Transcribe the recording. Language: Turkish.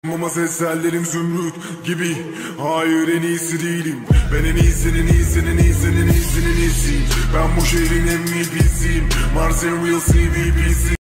Ama seslerim zümrüt gibi. Hayır, en iyisi değilim. Ben en iyisinin iyisinin iyisinin iyisinin iyisiyim. Ben bu şehrin MVP'siyim. Marcel Real CVP'si.